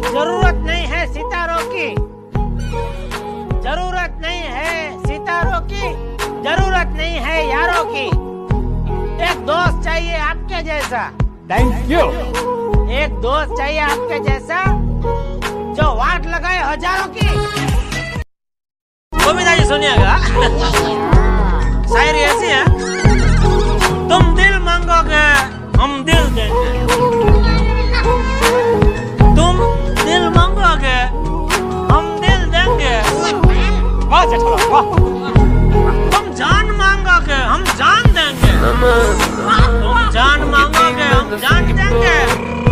जरूरत नहीं है सितारों की, जरूरत नहीं है सितारों की, जरूरत नहीं है यारों की। एक दोस्त चाहिए आपके जैसा। Thank you. एक दोस्त चाहिए आपके जैसा जो वाट लगाए हजारों की। गोविंदा जी सुनिएगा, शायरी ऐसी है, तुम दिल मांगोगे हम दिल देंगे, तुम दिल मांगोगे हम दिल देंगे, वाह चचला वाह। तुम जान मांगोगे हम जान देंगे, तुम जान मांगोगे हम जान देंगे।